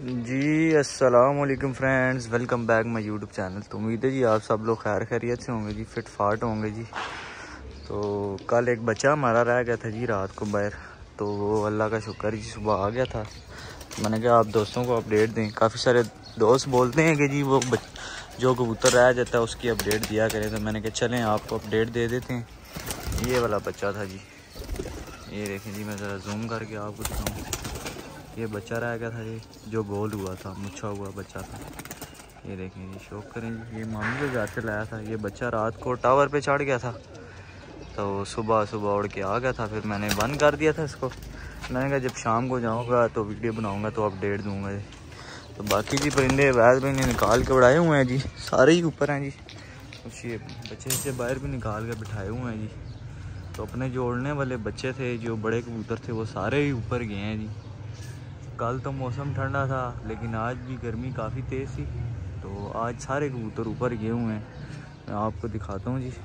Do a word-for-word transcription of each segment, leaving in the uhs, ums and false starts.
जी अस्सलाम वालेकुम friends, welcome back my YouTube channel. तो उम्मीद है जी आप सब लोग खैर खैरियत से होंगे जी, फिट फाट होंगे जी। तो कल एक बच्चा हमारा रह गया था जी रात को बाहर, तो वो अल्लाह का शुक्र जी सुबह आ गया था। तो मैंने कहा आप दोस्तों को अपडेट दें। काफ़ी सारे दोस्त बोलते हैं कि जी वो जो कबूतर रह जाता है उसकी अपडेट दिया करें, तो मैंने कहा चलें आपको अपडेट दे देते हैं। ये वाला बच्चा था जी, ये देखें जी, मैं ज़रा जूम करके आपको दिखाऊँ। ये बच्चा रह गया था जी, जो गोल हुआ था, मुच्छा हुआ बच्चा था। ये देखें जी, शौक करें जी, ये मामी के घर से लाया था। ये बच्चा रात को टावर पे चढ़ गया था, तो सुबह सुबह उड़ के आ गया था। फिर मैंने बंद कर दिया था इसको। मैंने कहा जब शाम को जाऊंगा तो वीडियो बनाऊंगा तो अपडेट दूंगा जी। तो बाकी जी परिंदे वैद भाई ने निकाल के उड़ाए हुए हैं जी, सारे ही ऊपर हैं जी। कुछ ये बच्चे से बाहर भी निकाल के बिठाए हुए हैं जी। तो अपने जो उड़ने वाले बच्चे थे, जो बड़े कबूतर थे, वो सारे ही ऊपर गए हैं जी। कल तो मौसम ठंडा था, लेकिन आज भी गर्मी काफ़ी तेज़ थी, तो आज सारे कबूतर ऊपर गए हुए हैं। मैं आपको दिखाता हूँ जी,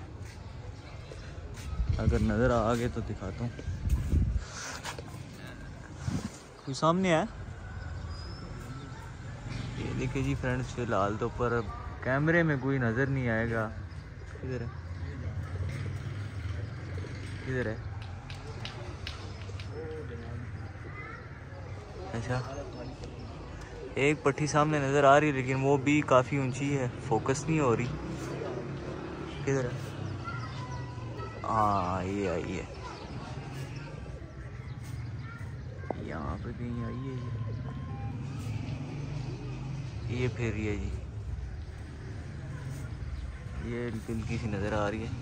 अगर नज़र आ गए तो दिखाता हूँ। कोई सामने है, ये देखिए जी फ्रेंड्स। फिलहाल तो पर कैमरे में कोई नज़र नहीं आएगा। किधर है, किधर है? अच्छा, एक पट्टी सामने नज़र आ रही है, लेकिन वो भी काफ़ी ऊंची है, फोकस नहीं हो रही। किधर है? हाँ, ये आई है, यहाँ पे कहीं आई है ये ये फिर ये जी, ये हल्की हल्की सी नज़र आ रही है।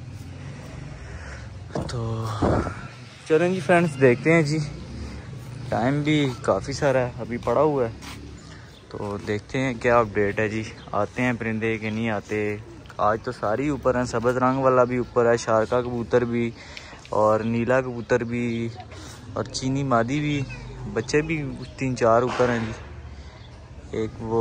तो चलें जी फ्रेंड्स, देखते हैं जी। टाइम भी काफ़ी सारा है अभी पड़ा हुआ है, तो देखते हैं क्या अपडेट है जी। आते हैं परिंदे कि नहीं आते। आज तो सारी ऊपर हैं, सब्ज़ रंग वाला भी ऊपर है, शारका कबूतर भी, और नीला कबूतर भी, और चीनी मादी भी। बच्चे भी तीन चार ऊपर हैं जी। एक वो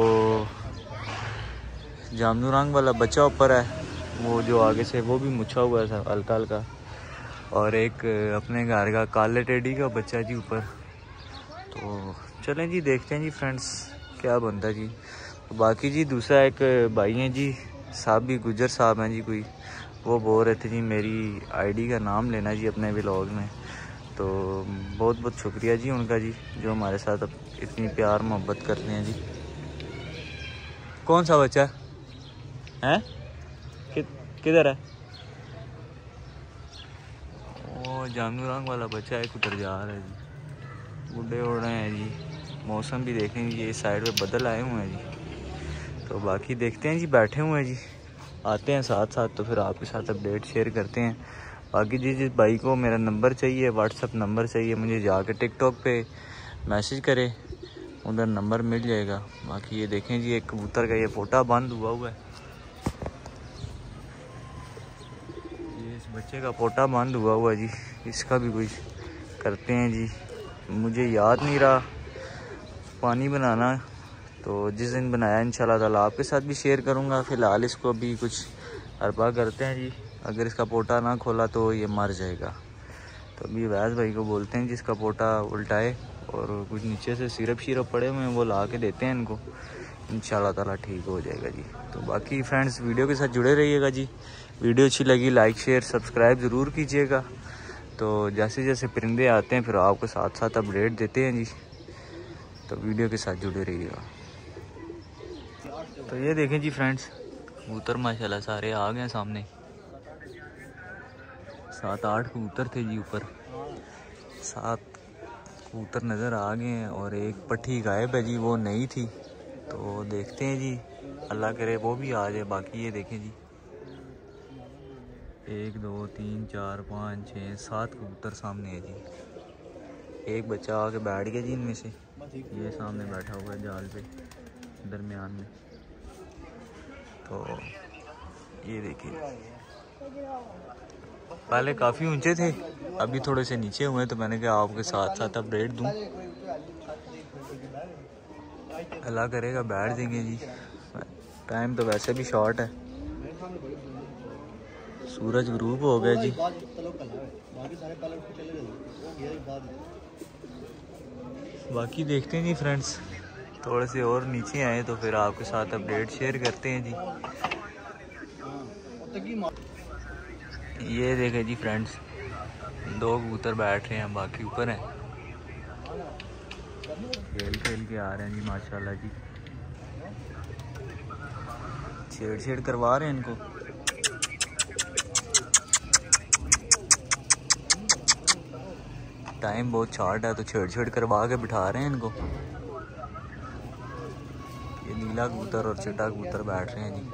जामनू रंग वाला बच्चा ऊपर है, वो जो आगे से वो भी मुच्छा हुआ था हल्का हल्का। और एक अपने घर का काले टेडी का बच्चा जी ऊपर। तो चलें जी, देखते हैं जी फ्रेंड्स क्या बनता है जी। तो बाकी जी दूसरा एक भाई हैं जी, साहब भी गुजर साहब हैं जी कोई, वो बोल रहे थे जी मेरी आईडी का नाम लेना जी अपने व्लॉग में। तो बहुत बहुत शुक्रिया जी उनका जी, जो हमारे साथ अब इतनी प्यार मोहब्बत करते हैं जी। कौन सा बच्चा है, कि, किधर है? वो जामनू रंग वाला बच्चा एक उतर जा रहा है जी। बुढ़े उड़ रहे हैं जी, मौसम भी देखें जी, ये साइड पे बदल आए हुए हैं जी। तो बाकी देखते हैं जी, बैठे हुए हैं जी, आते हैं साथ साथ, तो फिर आपके साथ अपडेट शेयर करते हैं। बाकी जी जिस भाई को मेरा नंबर चाहिए, व्हाट्सअप नंबर चाहिए, मुझे जाके टिकटॉक पे मैसेज करें, उधर नंबर मिल जाएगा। बाकी ये देखें जी, एक कबूतर का ये पोटा बंद हुआ हुआ है, ये इस बच्चे का पोटा बंद हुआ हुआ है जी। इसका भी कुछ करते हैं जी, मुझे याद नहीं रहा पानी बनाना, तो जिस दिन बनाया इंशाल्लाह ताला आपके साथ भी शेयर करूंगा। फ़िलहाल इसको अभी कुछ अरबा करते हैं जी, अगर इसका पोटा ना खोला तो ये मर जाएगा। तो अभी वैज़ भाई को बोलते हैं जिसका पोटा उल्टाए, और कुछ नीचे से सिरप शिरप पड़े हुए हैं वो ला के देते हैं इनको, इंशाल्लाह ताला ठीक हो जाएगा जी। तो बाकी फ्रेंड्स वीडियो के साथ जुड़े रहिएगा जी। वीडियो अच्छी लगी लाइक शेयर सब्सक्राइब ज़रूर कीजिएगा। तो जैसे जैसे परिंदे आते हैं फिर आपको साथ साथ अपडेट देते हैं जी, तो वीडियो के साथ जुड़े रहिएगा। तो ये देखें जी फ्रेंड्स, कबूतर माशाल्लाह सारे आ गए सामने। सात आठ कबूतर थे जी ऊपर, सात कबूतर नज़र आ गए हैं, और एक पट्टी गायब है जी, वो नहीं थी। तो देखते हैं जी, अल्लाह करे वो भी आ जाए। बाकी ये देखें जी, एक दो तीन चार पाँच छः सात कबूतर सामने है जी। एक बच्चा आके बैठ गया जी इनमें से, ये सामने बैठा हुआ है जाल पे दरमियान में। तो ये देखिए, पहले काफ़ी ऊंचे थे, अभी थोड़े से नीचे हुए, तो मैंने कहा आपके साथ साथ अपडेट दूं। अल्लाह करेगा बैठ देंगे जी। टाइम तो वैसे भी शॉर्ट है, सूरज ग्रूप हो गया जी। बाकी देखते हैं जी फ्रेंड्स, थोड़े से और नीचे आए तो फिर आपके साथ अपडेट शेयर करते हैं जी। ये देखें जी फ्रेंड्स, दो कबूतर बैठ रहे हैं, बाकी ऊपर हैं, खेल खेल के आ रहे हैं जी माशाल्लाह जी। छेड़ छेड़ करवा रहे हैं इनको। टाइम बहुत शॉर्ट है तो छेड़ छेड़ करवा के बिठा रहे हैं इनको। ये नीला कबूतर और चिट्टा कबूतर बैठ रहे हैं जी।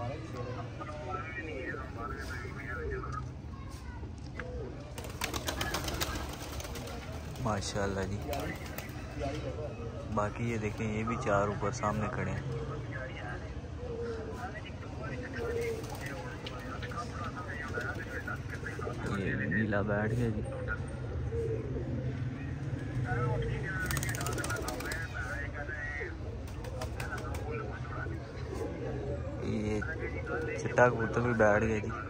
माशाल्लाह जी। बाकी ये देखें, ये भी चार ऊपर सामने खड़े हैं। ये नीला बैठ गया जी। ये चिट्टा कबूतर भी बैठ गया जी।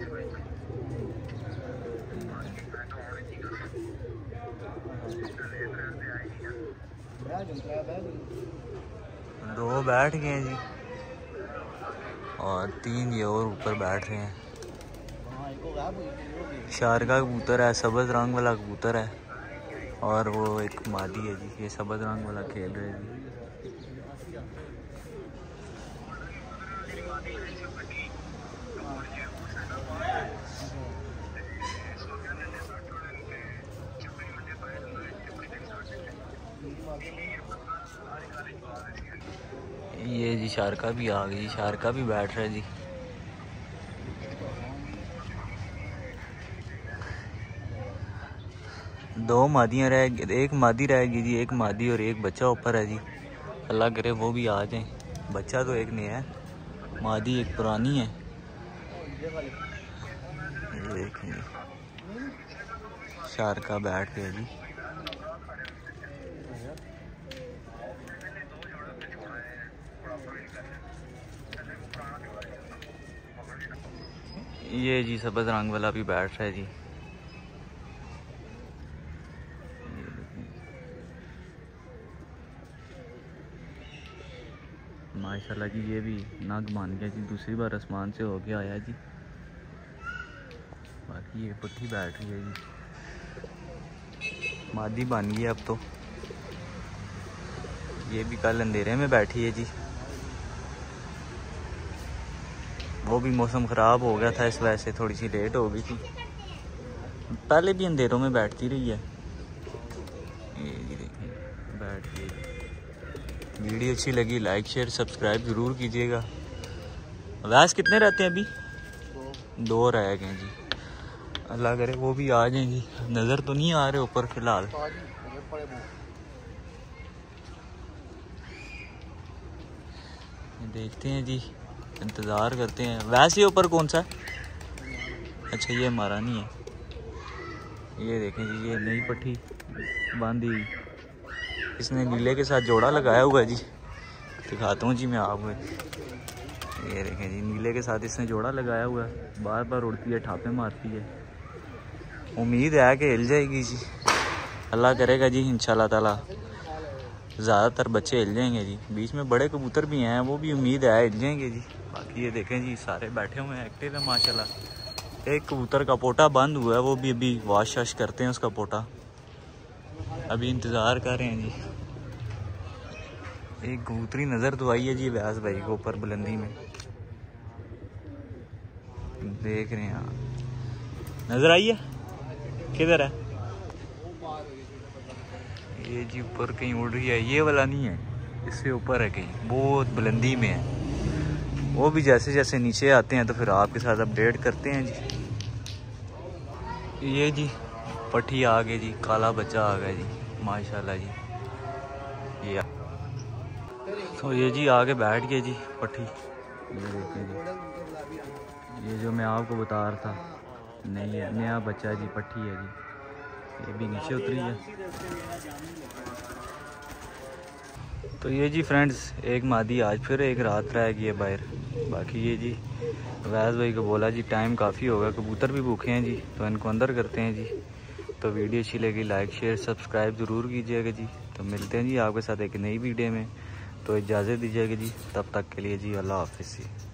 दो बैठ गए हैं जी और तीन ये और ऊपर बैठ रहे हैं। शारका कबूतर है, सब्ज रंग वाला कबूतर है, और वो एक मादी है जी। ये सब्ज रंग वाला खेल रहे हैं जी। ये जी शारका भी आ गई, शारका भी बैठ रहा है जी। दो मादियाँ रह एक मादी रहेगी जी, एक मादी और एक बच्चा ऊपर है जी। अल्लाह करे वो भी आ जाए। बच्चा तो एक नया है, मादी एक पुरानी है। ये देखें शारका बैठ गया जी। ये जी सब्ज रंग वाला भी बैठ रहा है जी। माशाल्लाह जी, ये भी नाग मान गया जी, दूसरी बार आसमान से होके आया जी। बाकी ये पट्टी बैठ रही है जी, मादी बन गई अब तो। ये भी कल अंधेरे में बैठी है जी। वो भी मौसम ख़राब हो गया था, इस वजह से थोड़ी सी लेट हो गई थी। पहले भी अंधेरों में बैठती रही है। ये जी देखिए बैठ गई। वीडियो अच्छी लगी लाइक शेयर सब्सक्राइब ज़रूर कीजिएगा। वैस कितने रहते हैं अभी? दो, दो रह गए जी। अल्लाह करे वो भी आ जाएं जी। नज़र तो नहीं आ रहे ऊपर फिलहाल। देखते हैं जी, इंतज़ार करते हैं। वैसे ऊपर कौन सा? अच्छा ये हमारा नहीं है। ये देखें जी, ये नई पट्टी बांधी, इसने नीले के साथ जोड़ा लगाया हुआ है जी। दिखाता हूँ जी मैं आपको। ये देखें जी, नीले के साथ इसने जोड़ा लगाया हुआ है। बार बार उड़ती है, ठापे मारती है। उम्मीद है कि हिल जाएगी जी। अल्लाह करेगा जी इंशाल्लाह ताला ज़्यादातर बच्चे हिल जाएंगे जी। बीच में बड़े कबूतर भी हैं, वो भी उम्मीद है हिल जाएंगे जी। बाकी ये देखें जी, सारे बैठे हुए हैं, एक्टिव है माशाल्लाह। एक कबूतर का पोटा बंद हुआ है, वो भी अभी वाश वाश करते हैं उसका पोटा। अभी इंतज़ार कर रहे हैं जी। एक कबूतरी नज़र तो आई है जी व्यास भाई को ऊपर बुलंदी में, देख रहे हैं आप। नज़र आई है? किधर है? ये जी ऊपर कहीं उड़ रही है। ये वाला नहीं है, इससे ऊपर है कहीं, बहुत बुलंदी में है। वो भी जैसे जैसे नीचे आते हैं तो फिर आपके साथ अपडेट करते हैं जी। ये जी पट्टी आ गई जी, काला बच्चा आ गया जी माशाल्लाह जी। ये तो ये जी आगे बैठ गए जी पट्टी। ये देखें जी, ये जो मैं आपको बता रहा था, नहीं है नया बच्चा जी, पट्टी है जी। ये भी नीचे उतरी है। तो ये जी फ्रेंड्स, एक मादी आज फिर एक रात रह गई है बाहर। बाकी ये जी वैस भाई को बोला जी टाइम काफ़ी होगा, कबूतर भी भूखे हैं जी, तो इनको अंदर करते हैं जी। तो वीडियो अच्छी लगी लाइक शेयर सब्सक्राइब ज़रूर कीजिएगा जी। तो मिलते हैं जी आपके साथ एक नई वीडियो में। तो इजाज़त दीजिएगा जी, तब तक के लिए जी अल्लाह हाफिज़ जी।